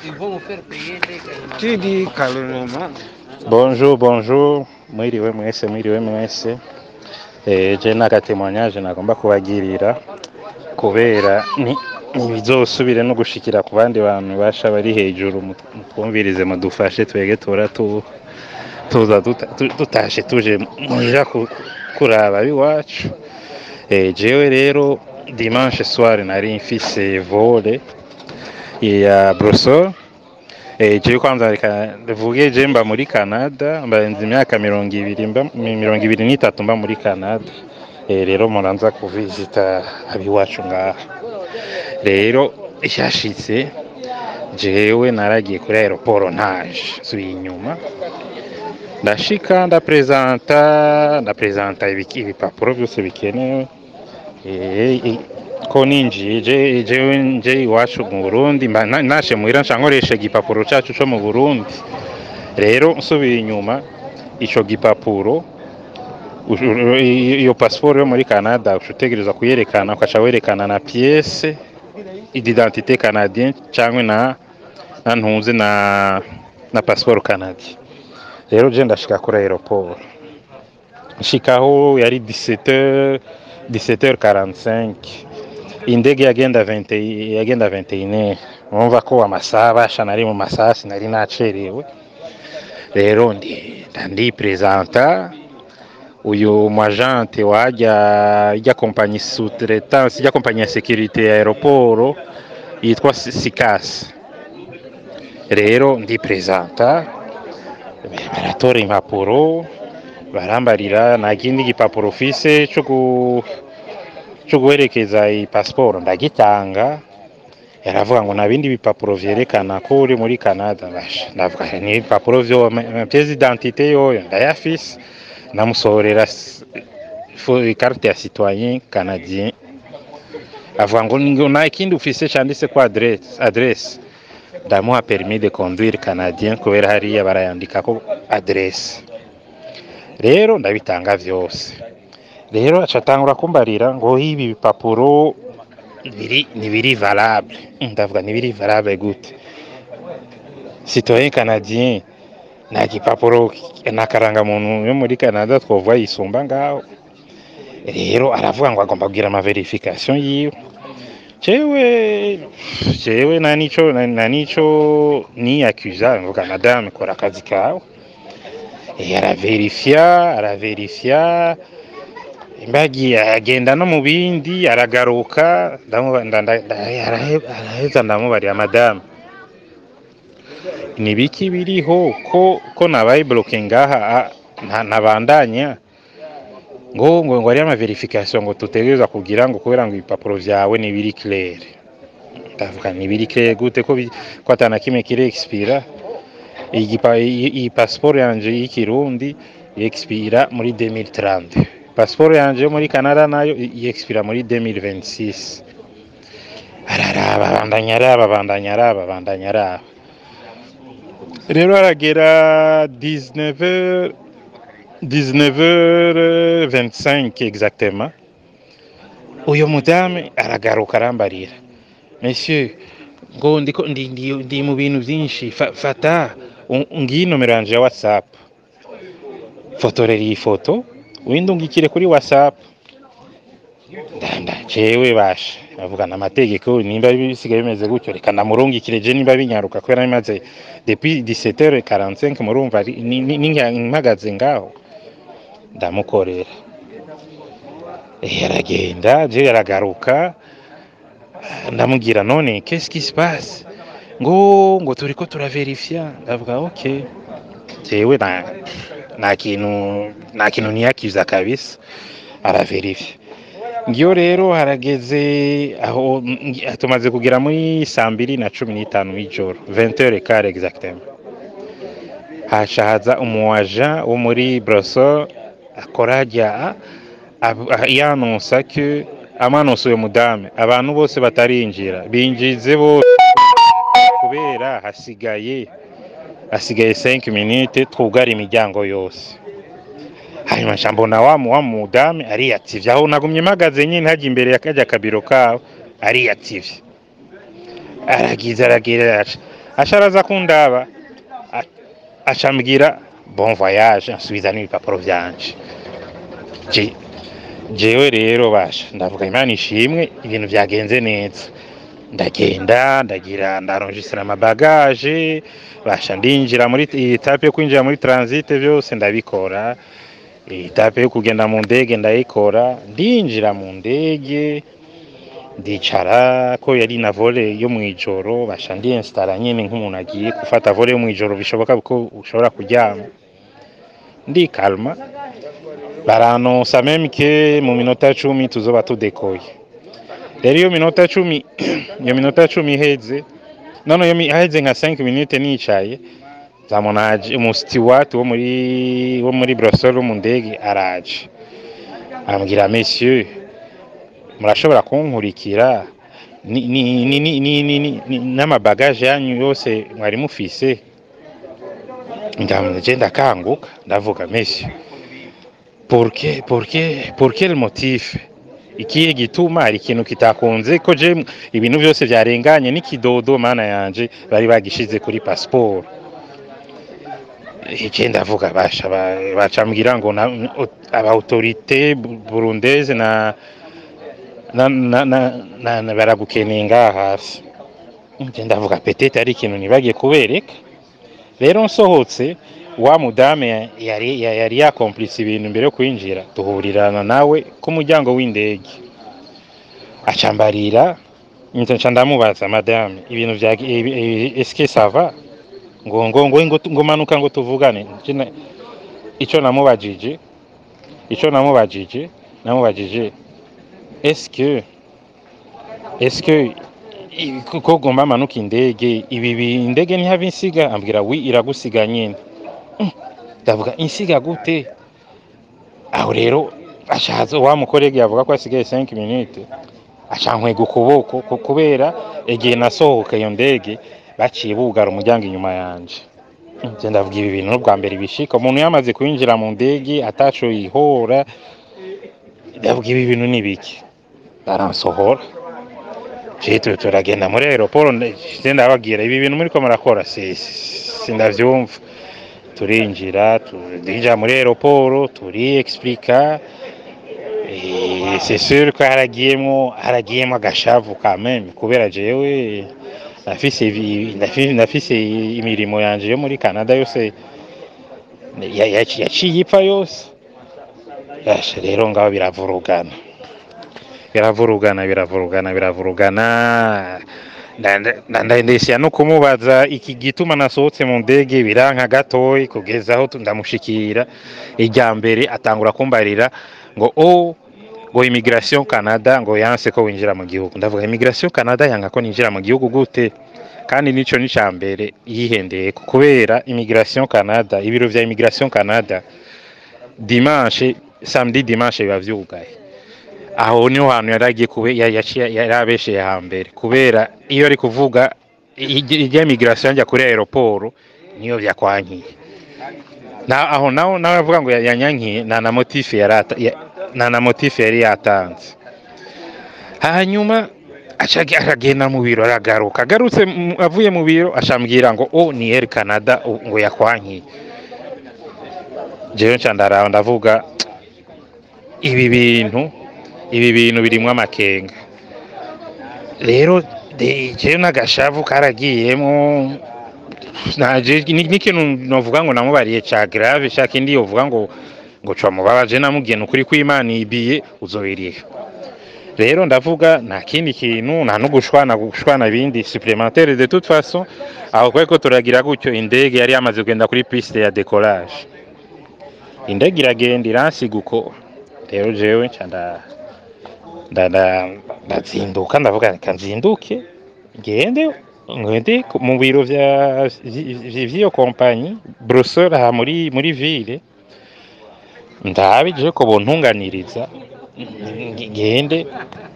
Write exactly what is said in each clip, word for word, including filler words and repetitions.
Tu dis calmement. Bonjour, bonjour. Mwiriwe mwese, mwiriwe mwese. Eh, je n'agatemonyage nagomba kubagirira kubera ni bizosubire no gushikira ku bandi bantu basha bari hejuru mutwumvirize mudufashe twege tora tu tuza tutashe tuje muhira kuraba biwacu. Eh, jewe rero dimanche soir nari mfise vole ya Brussels. Eh, jewe kwanza reka vuge je mba muri Canada, mbarenze imyaka mirongo ibiri mba mirongo ibiri n'itatu mba muri Canada. Eh, rero muranza kuvisita abiwacu ngaha. Rero yashitse jewe naragiye kuri aeroport ntaje subiye inyuma ndashika ndapresenta ndapresenta ibipapuro byose bikenewe. Eh, ko ninjiye je jewe nje iwacu mu Burundi nashe muhira ncankoresha igipapuro cacu co mu Burundi. Rero nsubiye inyuma ico gipapuro iyo passport yo muri Canada utegereza kuyerekana ukaca werekana na pièce d'identité canadienne cyangwa na nantuze na na passeport canadien. Rero je ndashika kuri aeroport nshikaho yari dix-sept heures dix-sept heures quarante-cinq, indege yagenda vingt yagenda vingt et une heures. Urumva ko amasaha basha nari mu masaha sinari nacerewe. Rero ndi ndi presenta uyu mwagente wajya ijya compagnie sous-traitance ijya compagnie ya sécurité ya aeroport yitwa Sikas. Rero ndi presenta baratora impapuro barambarira nagindi gipapuro fise cyo cyo guherekeza iyi passport ndagitanga. Yaravuga ngo nabindi bipapuro vyerekana ko uri muri Canada. Basha ndavuga ni ibipapuro vyo pièce d'identité yoyo ndayafise namusohorera carte ya citoyen canadien. Avuga ngo na ikindi ufise cyanditse ko adresse adresse ndamuha permis de conduire canadien kubera hariya barayandika ko adresse. Rero ndabitanga vyose. Rero acatangura kumbarira ngo ibi bipapuro biri ni biri valable. Ndavuga ni biri valable gute? Citoyen canadien na gipapuro nakaranga muntu yo muri Canada twovuga yisumba ngaho. Rero aravuga ngo agomba kugira ama verification yiwe. Jewe jewe nanico nanico ni accusa ngo madame kora akazi kawe. E araverifia araverifia imbagi agenda no mu bindi aragaruka araheza ndamubariya madame ni biki biriho ko ko nabaye bloqué ngaha nabandanya ngo ngo ngo ari ama verification ngo tutegereza kugira ngo kubera ngo ibipapuro vyawe ni biri clair. Ndavuga ni biri clair gute ko ko atana kimwe kire expira. Iyi passport yanje y'ikirundi expira muri deux mille trente. Passport yanje muri Canada nayo expira muri deux mille vingt-six. Araraba bandanya araba bandanya araba bandanya araba. Rero aragera dix-neuf heures dix-neuf heures vingt-cinq exactement. Uyo mudame aragaruka arambarira. Monsieur ngo ndiko ndi ndi mu bintu byinshi fata ngiyi nomero yanje ya WhatsApp. Fotorera iyi foto windungikire kuri WhatsApp. Ndanda jewe basha avugana amategeko nimba bisigaye bimeze gutyo reka namurungikire je nimba binyaruka kubera bimaze depuis dix-sept heures quarante-cinq murumva nimpagaze ngaho ndamukorera. Yaragenda je yaragaruka ndamugira none qu'est-ce qui se passe ngo ngo turiko turaverifia. Ndavuga okay jewe na na kintu na kintu niyakiza kabisa araverifia. Ngiyo rero harageze aho tumaze kugira muri saa mbiri na cumi n'itanu y'ijoro vingt heures quinze exactement. Hashahaza umuaja wo muri Brussels akorajya yanonsa que amanonso yo mudame abantu bose batarinjira binjize bose kubera hasigaye hasigaye cinq minutes twugara imiryango yose. Hanyuma shambona wa mu wa mudame ari active aho nagumye magaze nyine haje imbere yakajya kabiro kawo ari active. Aragiza aragira asharaza kundaba acambwira bon voyage ansubiza n'ibipapuro vyanje je jewe rero basha ndavuga Imana ishimwe ibintu byagenze neza ndagenda ndagira ndaronjisira amabagaje basha ndinjira muri etape yo kwinjira muri transit byose ndabikora etape yo kugenda mu ndege ndayikora ndinjira mu ndege ndicara ko yari na vole yo mwijoro basha ndi installa nyene nk'umuntu agiye gufata vole yo mwijoro bishoboka ko ushobora kuryama ndi kalma baranonsa meme ke mu minota cumi tuzoba tudekoye rero iyo minota cumi iyo minota cumi iheze none yo iheze nka cinq minutes nicaye zamonaje mu steward wo muri wo muri Brussels mu ndege araje ambwira messieurs murashobora kunkurikira ni ni ni ni ni n'amabagaje yanyu yose mwari mufise ndamuje ndakanguka ndavuga messieurs pour que pour que pour quel motif ikihe gituma ari ikintu kitakunze ko je ibintu byose byarenganye n'ikidodo mana yanje bari bagishize kuri passport ije ndavuga basha bacambwira ngo aba autorité burundaise na na na na, na baragukeninga hasi ije ndavuga peut-être ari ikintu nibagiye kubereka rero nsohotse wa mudame yari yari yakomplice ibintu mbere yo kwinjira duhurirana nawe ku muryango w'indege acambarira nje ndamubaza madame ibintu bya est-ce que ça va ngo ngo ngo ngo manuka ngo tuvugane ico namubajije ico namubajije namubajije est-ce que est-ce que ko gomba manuka indege ibi indege ni habinsiga ambwira wi iragusiga nyine ndavuga insiga gute aho rero ashazo wa mukorege yavuga ko asigaye cinq minutes acankwe gukuboko kubera egiye nasohoka iyo ndege baciye bugara umuryango inyuma yanje nje ndavuga ibi bintu bwa mbere bishika umuntu yamaze kwinjira mu ndege ataco yihora ndavuga ibi bintu nibiki baransohora Jeto turagenda muri aeroport ndenda bagira ibi bintu muri ko murakora sindavyumva turinjira turija muri aeroport turi explica et c'est sûr que haragiyemo haragiyemo agashavu quand même kubera jewe nafise nafise imirimo yanje yo muri Canada yose yaciye ipfa yose yashe rero ngaho biravurugana biravurugana biravurugana biravurugana ndandesya no kumubaza iki gituma nasohotse mu ndege biranka gatoyi kugeza aho ndamushikira ijya mbere atangura kumbarira ngo o ngo immigration Canada ngo yanse ko winjira mu gihugu ndavuga immigration Canada yanga ko ninjira mu gihugu gute kandi nico ni cyambere yihendeye kubera immigration Canada ibiro vya immigration Canada dimanche samedi dimanche bavyugaye aho niho hantu yaragiye kube yarabeshe hambere kubera iyo ari kuvuga ijya immigration njya kuri aeroport niyo byakwankiye na aho naho nawe avuga ngo yanyankiye na na motif yarata na na motif yari yatanze hanyuma acagenda mu biro aragaruka agarutse avuye mu biro ashambwira ngo o ni Air Canada ngo yakwankiye jewe ncandara ndavuga ibi bintu ibi bintu birimwe amakenga rero je nagashavu karagiyemo naje n'ikintu novuga ngo namubariye ca grave shaka indi yovuga ngo ngo cwa mubabaje namugena ukuri kw'Imana ibiye uzobiriye rero ndavuga nta kindi kintu nta no gushwana gushwana bindi supplémentaire de toute façon aho kweko turagira gutyo indege yari yamaze kugenda kuri piste ya décollage indege iragenda iransiga uko rero jewe canda ndanda ndazinduka ndavuga reka nzinduke ngende ngende mu biro vya vyo compagnie Brussels ha muri muri ville ndabije ko bontunganiriza ngende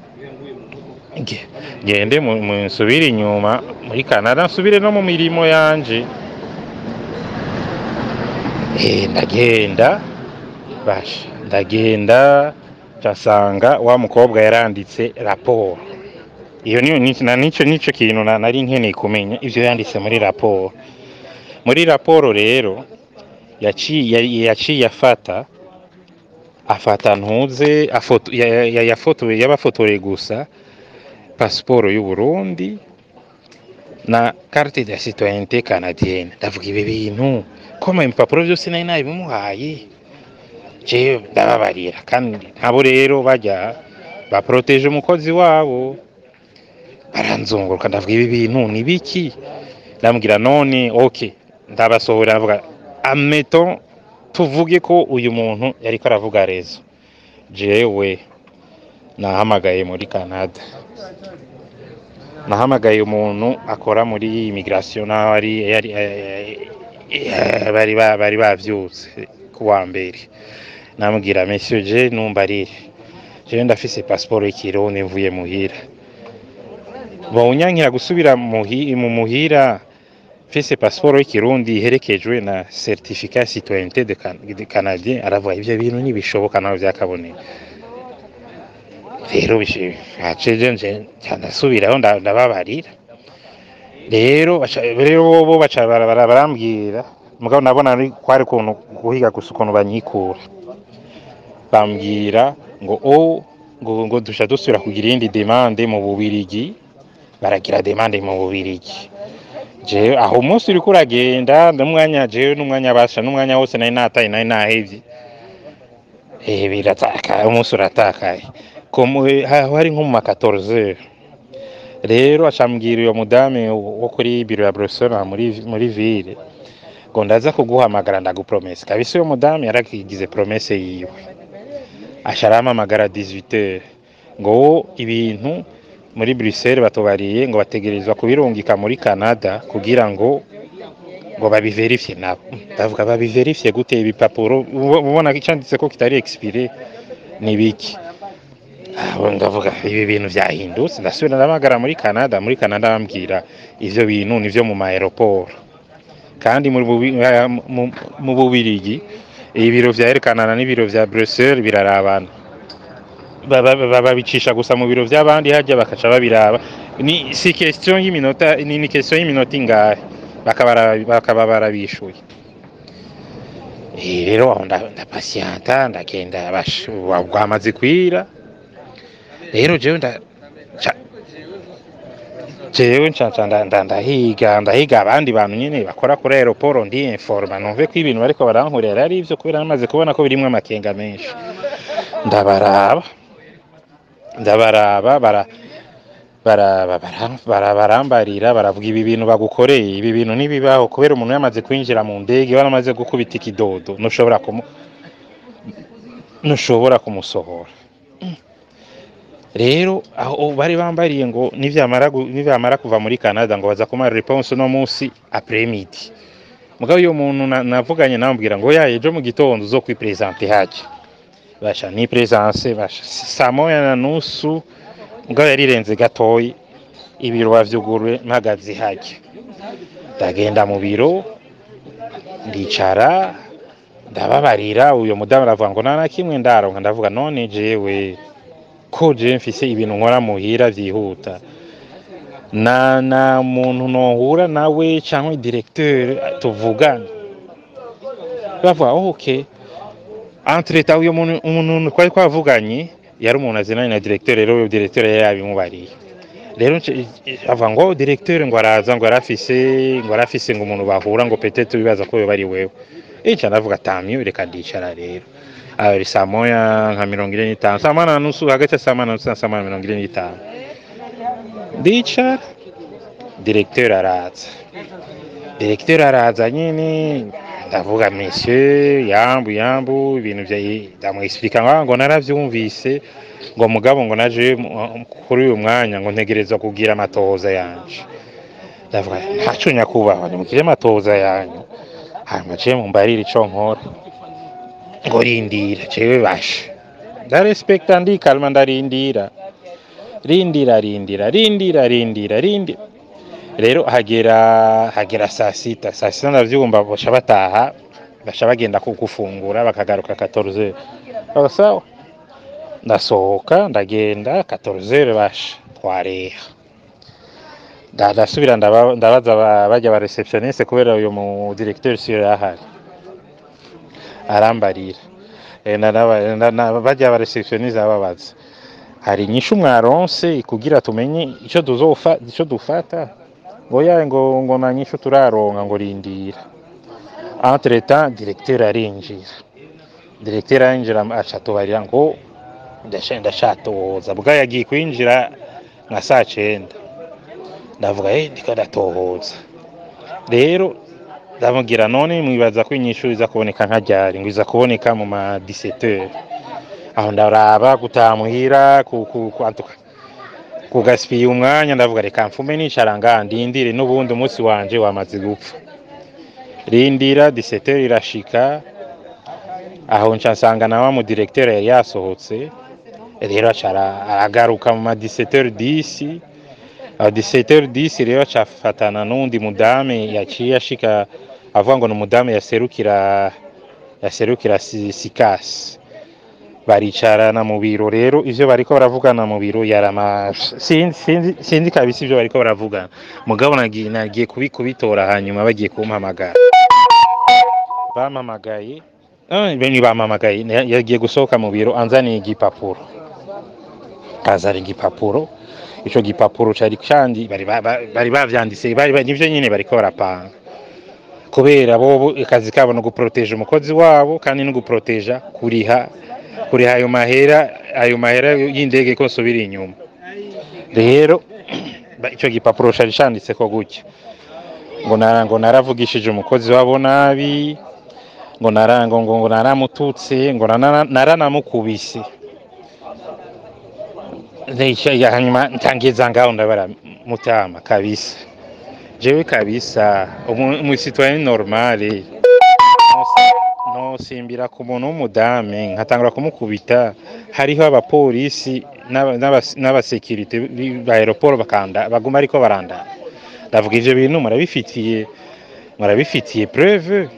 ngende mu nsubira inyuma muri Canada nsubire no mu mirimo yanje eh ndagenda bash ndagenda cyasanga wa mukobwa yaranditse raporo iyo niyo ni- na nico nico kintu na- nari nkeneye kumenya ivyo yanditse muri raporo. Muri raporo rero yaciye yaciye afata afata ntuze afoto ya- ya- yafotoye yabafotoreye gusa pasiporo y'u Burundi na carte de citoyenneté canadienne. Ndavuga ibi bintu koma impapuro byose nari nabimuhaye jewe ndababarira, kandi nabo rero bajya baproteje umukozi wabo, baranzunguruka. Ndavuga ibi bintu ni biki? Ndamubwira none ok, ndabasohora. Ndavuga admettons tuvuge ko uyu muntu yariko aravuga rezo, jewe nahamagaye muri Canada, nahamagaye umuntu akora muri immigration naho ari yari eh, eh, bari ba- bari bavyutse kuwa mbere. Namubwira monsieur je numbarire, jewe ndafise passport y'ikirundi mvuye muhira, bonyankira gusubira muhi- mu muhira mfise passport y'ikirundi iherekejwe na certificat citoyenneté de Can- de canadien. Aravuga ivyo bintu ntibishoboka naho vyakaboneka. Rero bishe haceje nje ndasubiraho nda- ndababarira. Rero baca rero bo baca bara- bara- barambwira, mugabo nabona ari kwari kuntu guhiga gusa ukuntu banyikura. Bambwira ngo o ngo ngo dusha dusubira kugira iyindi demande mu Bubirigi, baragira demande mu Bubirigi. Jewe aho umunsi uriko uragenda n'umwanya jewe n'umwanya basha n'umwanya wose nari nataye nari nahevye. Eh birataka umunsi uratakaye. Komo aho hari nko mu ma quatorze heures. Rero acambwira uyo mudame wo kuri biro ya Bruxelles muri muri ville ngo ndaza kuguhamagara ndagupromesse. Kabisa uyo mudame yarakigize promesse yiwe. Asharamamagara dix-huit heures ngo ibintu muri Bruxelles batubariye ngo bategerezwa kubirungika muri Canada kugira ngo ngo babiverifye nabo. Ndavuga babiverifye gute ibipapuro ubona icanditse ko kitari expiré ni biki? Aho ndavuga ibi bintu vyahindutse. Ndasubira ndamagara muri Canada, muri Canada bambwira ivyo bintu nivyo mu aeroport, kandi muri bubi- mu- mu Bubirigi ibiro vyerekanana n'ibiro vya Bruxelles birarabana. Baba- baba- babicisha gusa mu biro vy'abandi hajya bakaca babiraba. Ni si question y'iminota, ni ni question y'iminota ingahe bakaba bakaba barabishuye. Eh rero aho nda ndapatienta ndagenda bashu bwamaze kwira. Rero jewe nda ca- jewe ncanca nda- nda- ndahiga ndahiga abandi bantu nyene bakora kuri aeroport, ndi informa numve ko ibintu bariko barankorera ari ivyo, kubera namaze kubona ko birimwo amakenga menshi. Ndabaraba ndabaraba bara bara bara- bara- barambarira baravuga ibi bintu bagukoreye ibi bintu nibibaho, kubera umuntu yamaze kwinjira mu ndege waramaze gukubita ikidodo nushobora kumu nushobora kumusohora. Rero aho bari bambariye ngo nivyamara gu- nivyamara kuva muri Canada ngo baza kumara réponse no musi après midi. Mugabo uyo muntu na- navuganye namubwira ngo ya ejo mu gitondo uzo kwipresenter haje. Basha ni presence basha saa moya na nusu, mugabo yarirenze gatoyi ibiro bavyuguruye mpagaze haje. Ndagenda mu biro ndicara ndababarira, uyo mudamu aravuga ngo nana kimwe ndaronka. Ndavuga none jewe ko je mfise ibintu nkora muhira vyihuta, na na muntu nohura nawe canke directeur tuvugana. Bavuga oh, ok. Entre temps uyo muntu umuntu twari twavuganye yari umuntu azinanye na directeur, rero uyo directeur yari yabimubariye. Rero nce- avuga ngo directeur ngo araza ngo arafise ngo arafise ngo umuntu bahura ngo peut-être bibaza ko yoba ari wewe. Ica ndavuga tamyo reka ndicara rero. Ari saa moya nka mirongo ine n'itanu, saa moya na nusu, hagati ya saa moya na nusu na saa moya na mirongo ine n'itanu. Ndicara directeur araza. Directeur araza nyine ndavuga monsieur yambu yambu ibintu vya ndamwexplica ngo ngo naravyumvise ngo mugabo ngo naje mu- kuri uyu mwanya ngo ntegerezwa kugira amatohoza yanje. Ndavuga ntaco nyakubahwa nimugire amatohoza yanyu hanyuma je mumbarire ico nkora. Ngo rindira jewe basha ndarespecta ndi kalma ndarindira rindira rindira rindira rindira rindira. Rero hagera hagera saa sita saa sita ndavyumva baca bataha baca bagenda kugufungura bakagaruka quatorze heures. Sawa, ndasohoka ndagenda quatorze heures basha twareha ndasubira ndabaza bajya ba receptioniste kubera uyu mu directeur sur ahari arambarira bajya ba receptioniste ababaza hari nyinshi umwaronse kugira tumenye icyo tuzofa icyo dufata ngo yaye ngo ngo na nyinshi turaronka ngo rindira entre temps directeur arinjira directeur arinjira aca tubarira ngo ndashenda shatoza bwa yagiye kwinjira nka saa cyenda ndavuga eh ndiko ndatohoza rero ndamubwira none mwibaza ko inyishu iza kuboneka nka ryari ngo iza kuboneka mu ma dix-sept heures aho ndaraba gutamuhira ku kwantuka kugaspiye umwanya ndavuga reka mfume nicara ngandindire n'ubundi umunsi wanje wamaze gupfa rindira dix-sept heures irashika aho nca nsanga na wa mu directeur yari yasohotse rero acara aragaruka mu ma dix-sept heures dix aho dix-sept heures dix rero acafatana n'undi mudame yaciye ashika avuga ngo n'umudame yaserukira yaserukira sikasi baricarana mu biro rero ivyo bariko baravugana mu biro yarama sinzi sinzi kabisa ivyo bariko baravugana mugabo nagiye nagiye kubikubitora hanyuma bagiye kumpamagara bampamagaye ah beni bampamagaye yagiye gusohoka mu biro anzaniye igipapuro azari igipapuro ico gipapuro cari kandi bari bari bavyanditse bari nivyo nyine bariko barapanga kubera bo akazi kabo no guproteja umukozi wabo kandi no guproteja kuriha kuriha ayo mahera ayo mahera y'indege ko subira inyuma rero ico gipapuro cari canditse ko gutya ngo narango naravugishije umukozi wabo nabi ngo narango ngo naramututse ngo naranamukubise Neisha ya hanyuma ntangiza ngaho ndabara mutama kabisa jewe kabisa umu citoyen normal no simbira ku muntu w'umudame nkatangura kumukubita hariho abapolisi n'aba security ba aeroport bakanda baguma ariko baranda ndavuga ivyo bintu murabifitiye murabifitiye preuve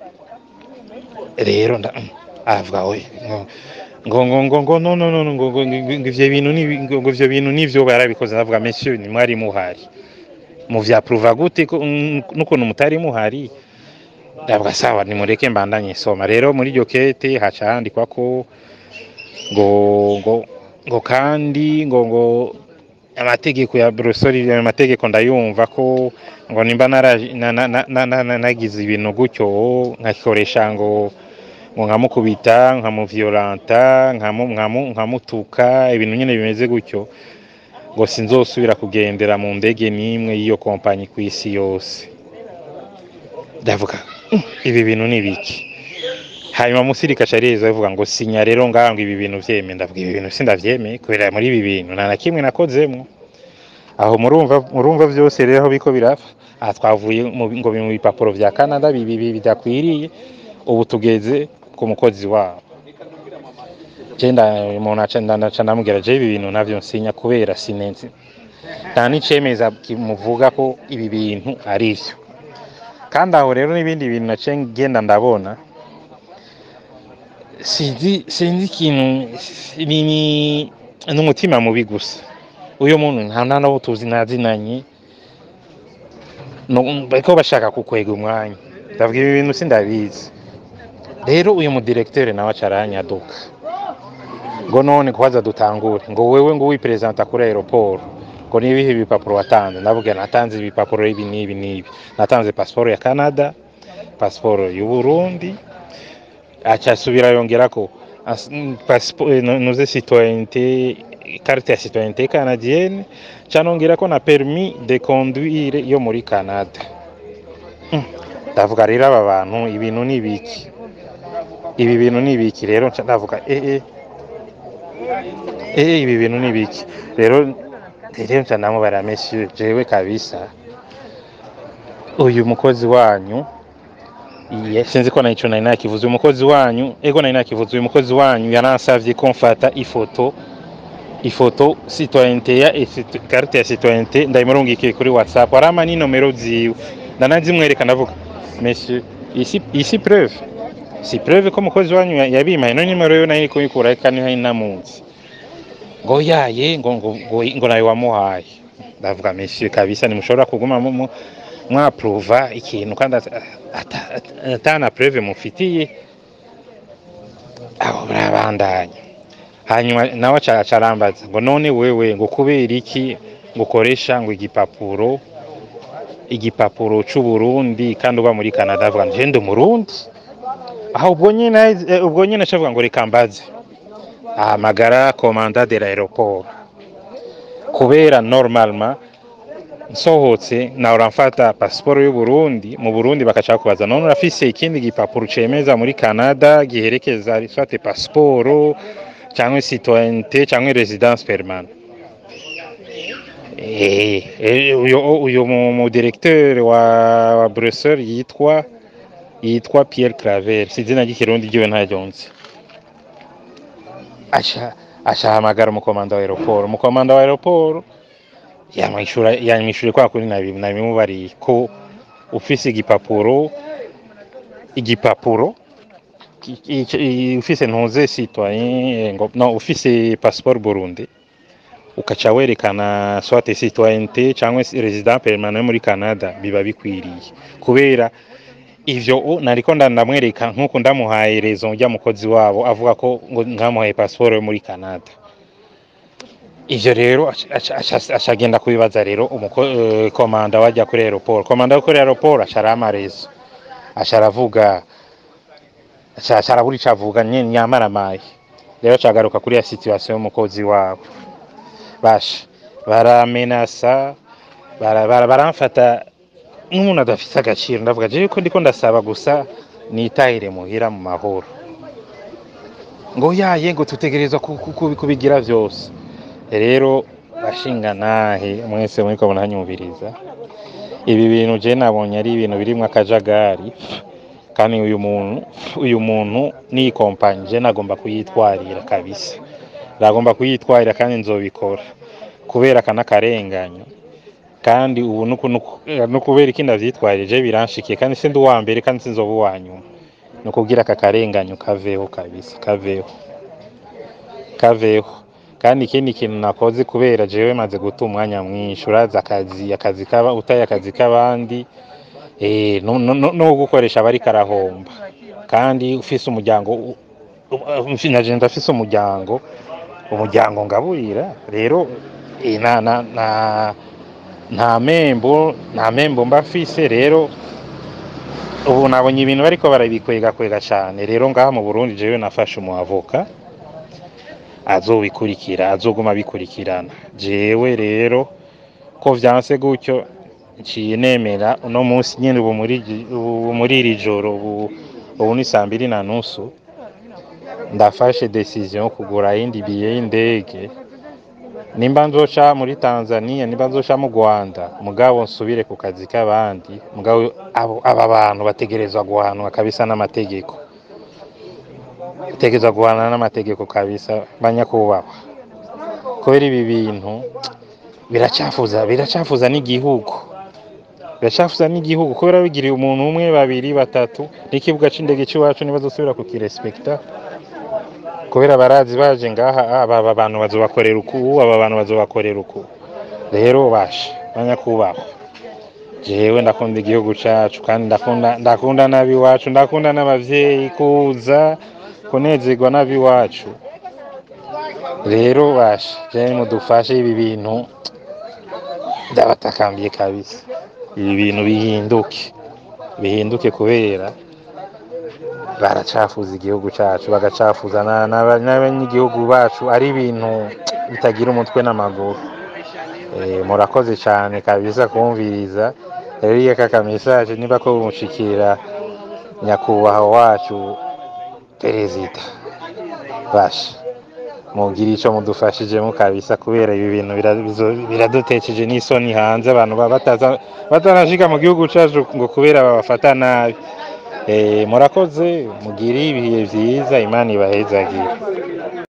rero avuga oye ngo ngo ngo ngo no no no ngo ngo ivyo bintu ni ngo ivyo bintu nivyo barabikoze ndavuga monsieur ni mwari muhari mu vya prova gute nuko numutari muhari ndavuga sawa ni mureke mbandanye soma rero muri ryo kete haca handikwa ko ngo ngo ngo kandi ngo ngo amategeko ya Brussels amategeko ndayumva ko ngo nimba nagize ibintu gutyo nkakikoresha ngo ngo nkamukubita nkamuviolenta nkamutuka ibintu nyine bimeze gutyo ngo sinzosubira kugendera mu ndege nimwe y'iyo kompanyi ku isi yose ndavuga ibi bintu ni biki hanyuma musirikasha reza avuga ngo sinya rero ngango ibi bintu vyeme ndavuga ibi bintu sindavyeme kubera muri ibi bintu nta na kimwe nakozemo aho murumva murumva vyose rero aho biko birafa aha twavuye ngo mu bipapuro vya Canada bibi bidakwiriye ubu tugeze ku mukozi wabo genda umuntu acenda ndaca namubwira je ibi bintu navyo nsinya kubera sinenzi nta n'icemeza kimuvuga ko ibi bintu ari vyo kandi aho rero n'ibindi bintu nace ngenda ndabona sinzi sinzi ikintu ni n'umutima mubi gusa uyo muntu nta nabo tuzi nazinanye no bariko bashaka kukwega umwanya ndavuga ibi bintu sindabizi rero uyu mu directeur nawe acaranyaduka ngo none kwaza dutangure ngo wewe ngo wipresenta kuri aeroport ngo nibihe bipapuro watanze ndavuga natanze ibipapuro ibi nibi nibi natanze passport ya Canada passport y'u Burundi acha subira yongera ko passport noze citoyenneté carte ya citoyenneté canadienne canongera ko na permis de conduire yo muri Canada ndavuga rero aba bantu ibintu nibiki ibi bintu nibiki rero ndavuga eh eh eh ibi bintu nibiki rero rero ncanamo bara monsieur jewe kabisa uyu mukozi wanyu iye sinzi ko nayico nari nakivuze umukozi wanyu ego nari nakivuze uyu mukozi wanyu yanansavye ko mfata ifoto ifoto citoyenneté ya carte ya citoyenneté ndayimurungikiye kuri WhatsApp arama ni nomero ziwe ndanazi mwereka ndavuga monsieur ici ici preuve si preuve ko mukozi wanyu yabimaye no nimero yo nayo kuyikura kandi hari namunsi ngo yaye ngo ngo ngo ngo nawe wamuhaye. Ndavuga monsieur kabisa nimushobora kuguma mu mu- mwaprova ikintu kandi ata- ata- ata- atana preuve mufitiye aho barabandanya. Hanyuma nawe aca aca arambaza ngo none wewe ngo kubera iki ngo ukoresha ngo igipapuro igipapuro c'u Burundi kandi uba muri Canada. Avuga ngo je ndi umurundi. Aho ubwo nyine eh, ubwo nyine acavuga ngo reka mbaze ahamagara komanda de l'aéroport kubera normalement nsohotse nawe mfata pasiporo y'u Burundi mu Burundi bakaca kubaza none urafise ikindi gipapuro cemeza muri Canada giherekeza soit pasiporo cyangwa citoyenneté cyangwa residence permanente. Eh, eh, uyo uyo mu mu directeur wa, wa Bruxelles yitwa yitwa Pierre Claver sizina ry'ikirundi ryiwe ntaryonze. Acha achahamagara umukomanda wa aeroport umukomanda wa aeroport yamwishura yamwishure kwa kuri nabi nabimubariye ko ufise igipapuro igipapuro ki- ki- i- ufise ntuze citoyen ngo no ufise passeport Burundi ukaca werekana soit citoyenneté cyangwa se resident permanent muri Canada biba bikwiriye kubera ivyo u- nariko ndamwereka nkuko ndamuhaye raison rya mukozi wabo avuga ko ngo nkamuhaye passport yo muri Canada. Ivyo rero aca- aca- aca- acagenda kubibaza rero umuko eh, komanda wajya kuri aeroport komanda wo kuri aeroport acara amarezo aca aravuga aca aca arabura ico avuga nyene nyamaramaye rero cagaruka kuri ya situation y'umukozi wabo basha baramenasa bara- bara- baramfata n'umuntu adafise agaciro. Ndavuga je ko ndiko ndasaba gusa nitahire muhira mu mahoro ngo yaye ngo tutegerezwa ku- ku- ku- kubigira vyose. Rero bashinga nahe mwese muri ko hanyumviriza ibi bintu je nabonye ari ibintu birimwo akajagari kandi uyu muntu uyu muntu ni compagnie je nagomba kuyitwarira kabisa nagomba kuyitwarira kandi nzobikora kubera kana karenganyo kandi ubu nuko no kubera ikindi avyitwarije biranshikiye kandi sindi uwa mbere kandi sinzoba uwa nyuma no kugira aka karenganyo kaveho kabisa kaveho kaveho kandi ikindi kintu nakoze kubera jewe maze guta umwanya mwinshi uraza akazi akazi kaba utaye akazi kabandi eh no no no no gukoresha bari karahomba kandi ufise umuryango umfina je ndafise umuryango umuryango ngaburira rero eh, na na na nta membo nta membo mbafise rero ubu nabonye ibintu bariko barabikwega kwega cyane rero ngaha mu Burundi jewe nafashe umu avoka azobikurikira azoguma bikurikirana jewe rero ko vyanse gutyo nciye nemera uno munsi nyene ubu muri ubu muri iri joro ubu ubu ni saa mbiri na nusu ndafashe decision yo kugura yindi biye y'indege nimba nzoca muri Tanzania nimba nzoca mu Rwanda mugabo nsubire ku kazi k'abandi mugabo abo aba bantu bategerezwa guhanwa kabisa n'amategeko bategerezwa guhanwa n'amategeko kabisa banyakubahwa kubera ibi bintu biracafuza biracafuza n'igihugu biracafuza n'igihugu kubera bigiriye umuntu umwe babiri batatu n'ikibuga c'indege cy'iwacu nibazosubira kukirespekta kubera barazi baje ngaha aba bantu bazobakorera uku aba bantu bazobakorera uku rero basha banyakubahwa jewe ndakunda igihugu cacu kandi ndakunda ndakunda nabi wacu ndakunda n'abavyeyi kuza kunezerwa nabi wacu rero basha je mudufashe ibi bintu ndabatakambiye kabisa ibi bintu bihinduke bihinduke kubera baracafuza igihugu cacu bagacafuza n'abanyagihugu bacu ari ibintu bitagira umutwe n'amaguru. Eh, murakoze cyane kabisa kumviriza rero iyo kaka message niba ko umushikira nyakubahwa wacu perezida basha mugira ico mudufashijemo kabisa kubera ibi bintu biradutekeje n'isoni hanze abantu bataza batanashika mu gihugu cacu ngo kubera babafata nabi. Eh, murakoze mugiri ibihe vyiza Imana ibahezagira.